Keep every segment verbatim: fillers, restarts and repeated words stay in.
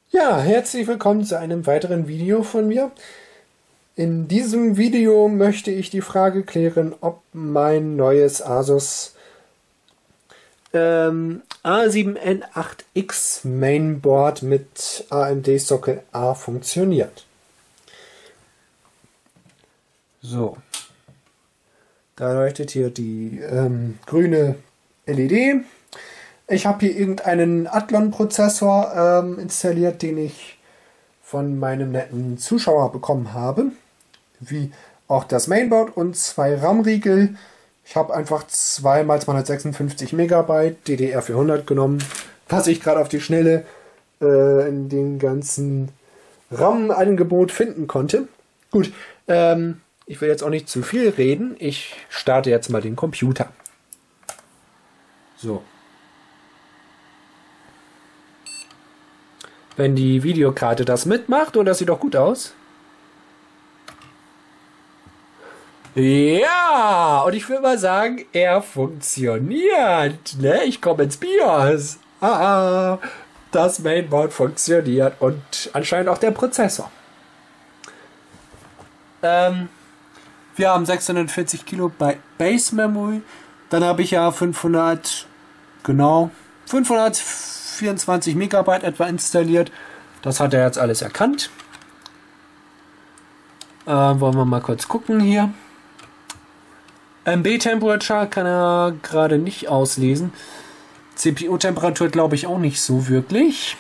Ja, herzlich willkommen zu einem weiteren Video von mir. In diesem Video möchte ich die Frage klären, ob mein neues Asus ähm, A sieben N acht X Mainboard mit A M D-Sockel A funktioniert. So, da leuchtet hier die ähm, grüne L E D. Ich habe hier irgendeinen Athlon-Prozessor ähm, installiert, den ich von meinem netten Zuschauer bekommen habe. Wie auch das Mainboard und zwei RAM-Riegel. Ich habe einfach zwei mal zweihundertsechsundfünfzig Megabyte D D R vierhundert genommen, was ich gerade auf die Schnelle äh, in dem ganzen RAM-Angebot finden konnte. Gut, ähm, ich will jetzt auch nicht zu viel reden. Ich starte jetzt mal den Computer. So. Wenn die Videokarte das mitmacht, und das sieht doch gut aus. Ja, und ich würde mal sagen, er funktioniert. Ne? Ich komme ins BIOS. Ah, das Mainboard funktioniert und anscheinend auch der Prozessor. Ähm, wir haben sechshundertvierzig Kilobyte Base Memory. Dann habe ich ja fünfhundert, genau, fünfhundertvierundzwanzig Megabyte etwa installiert. Das hat er jetzt alles erkannt. Äh, wollen wir mal kurz gucken hier. M B-Temperature kann er gerade nicht auslesen. C P U-Temperatur glaube ich auch nicht so wirklich.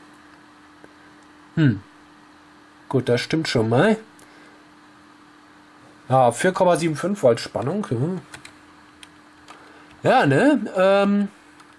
Hm. Gut, das stimmt schon mal. Ja, vier Komma fünfundsiebzig Volt Spannung. Hm. Ja, ne? Ähm,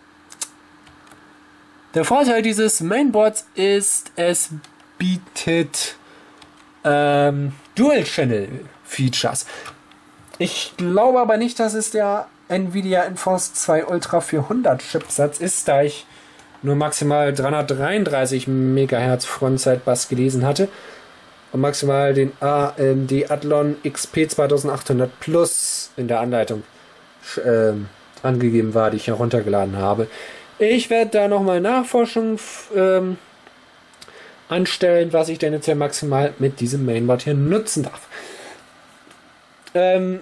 der Vorteil dieses Mainboards ist, es bietet ähm, Dual-Channel-Features. Ich glaube aber nicht, dass es der Nvidia Enforce zwei Ultra vierhundert Chipsatz ist, da ich nur maximal dreihundertdreiunddreißig Megahertz Frontside-Bus gelesen hatte und maximal den A M D Athlon X P zweitausendachthundert Plus in der Anleitung äh, angegeben war, die ich heruntergeladen habe. Ich werde da nochmal Nachforschung ähm, anstellen, was ich denn jetzt ja maximal mit diesem Mainboard hier nutzen darf. Ähm,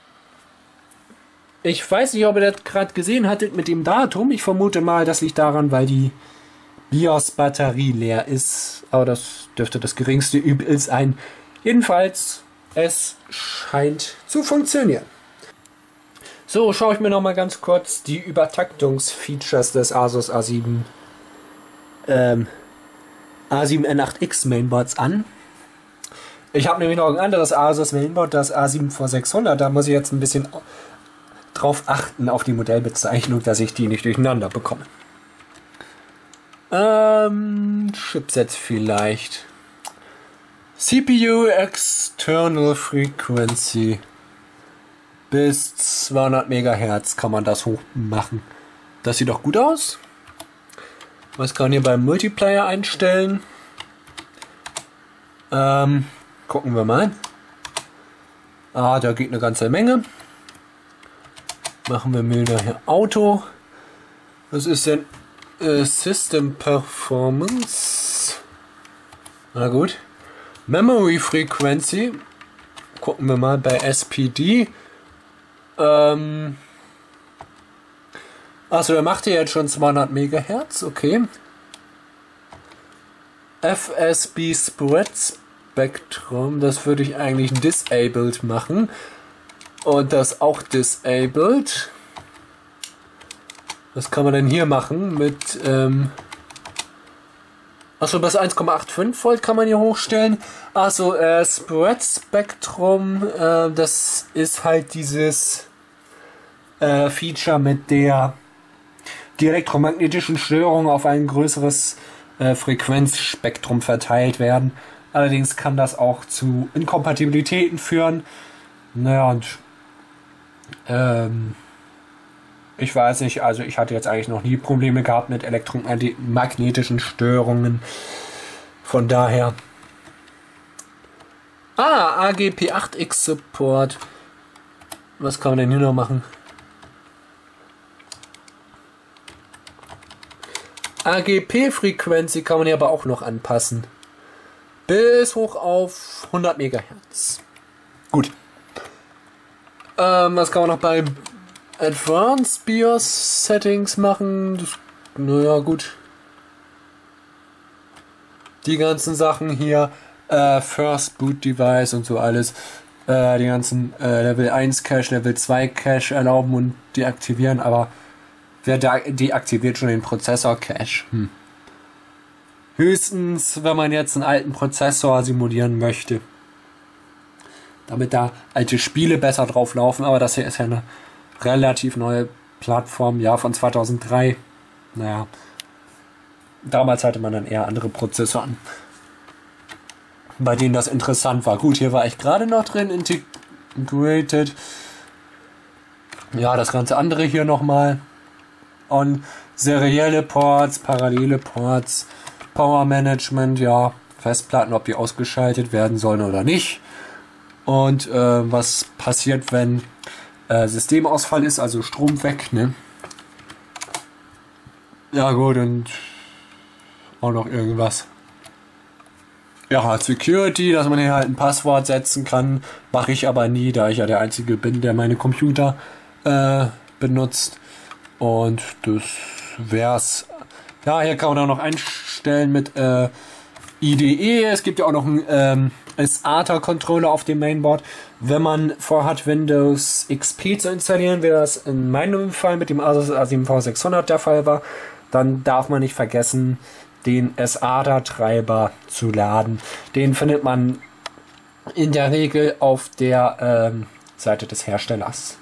ich weiß nicht, ob ihr das gerade gesehen hattet mit dem Datum. Ich vermute mal, das liegt daran, weil die BIOS-Batterie leer ist. Aber das dürfte das geringste Übel sein. Jedenfalls, es scheint zu funktionieren. So, schaue ich mir noch mal ganz kurz die Übertaktungsfeatures des Asus A sieben ähm, A sieben N acht X Mainboards an. Ich habe nämlich noch ein anderes Asus Mainboard, das A sieben V sechshundert. Da muss ich jetzt ein bisschen drauf achten, auf die Modellbezeichnung, dass ich die nicht durcheinander bekomme. Ähm, Chipsets vielleicht. C P U External Frequency. Bis zweihundert Megahertz kann man das hoch machen. Das sieht doch gut aus. Was kann man hier beim Multiplayer einstellen? Ähm, gucken wir mal. Ah, da geht eine ganze Menge. Machen wir milder hier Auto. Was ist denn äh, System Performance? Na gut. Memory Frequency. Gucken wir mal bei S P D. Ähm. Achso, der macht hier jetzt schon zweihundert Megahertz. Okay. F S B Spread Spectrum. Das würde ich eigentlich disabled machen. Und das auch disabled. Was kann man denn hier machen mit ähm Achso, bis eins Komma fünfundachtzig Volt kann man hier hochstellen. Achso, äh, Spread Spectrum, äh, das ist halt dieses äh, Feature, mit der die elektromagnetischen Störungen auf ein größeres äh, Frequenzspektrum verteilt werden. Allerdings kann das auch zu Inkompatibilitäten führen. Naja, und ähm, ich weiß nicht, also ich hatte jetzt eigentlich noch nie Probleme gehabt mit elektromagnetischen Störungen. Von daher. Ah, A G P acht X Support. Was kann man denn hier noch machen? A G P-Frequenz kann man hier aber auch noch anpassen. Bis hoch auf hundert Megahertz. Gut. Ähm, was kann man noch bei Advanced BIOS Settings machen? Das, naja, gut. Die ganzen Sachen hier. Äh, First Boot Device und so alles. Äh, die ganzen äh, Level eins Cache, Level zwei Cache erlauben und deaktivieren. Aber wer de deaktiviert schon den Prozessor Cache? Hm. Höchstens, wenn man jetzt einen alten Prozessor simulieren möchte. Damit da alte Spiele besser drauf laufen. Aber das hier ist ja eine relativ neue Plattform. Ja, von zweitausenddrei. Naja. Damals hatte man dann eher andere Prozessoren, bei denen das interessant war. Gut, hier war ich gerade noch drin. Integrated. Ja, das ganze andere hier nochmal. Und serielle Ports, parallele Ports. Power Management, ja, Festplatten, ob die ausgeschaltet werden sollen oder nicht. Und äh, was passiert, wenn äh, Systemausfall ist, also Strom weg, ne? Ja gut, und auch noch irgendwas. Ja, Security, dass man hier halt ein Passwort setzen kann, mache ich aber nie, da ich ja der Einzige bin, der meine Computer äh, benutzt. Und das wär's. Ja, hier kann man auch noch einstellen mit äh, I D E. Es gibt ja auch noch einen ähm, S A T A-Controller auf dem Mainboard. Wenn man vorhat, Windows X P zu installieren, wie das in meinem Fall mit dem Asus A sieben V sechshundert der Fall war, dann darf man nicht vergessen, den S A T A-Treiber zu laden. Den findet man in der Regel auf der ähm, Seite des Herstellers.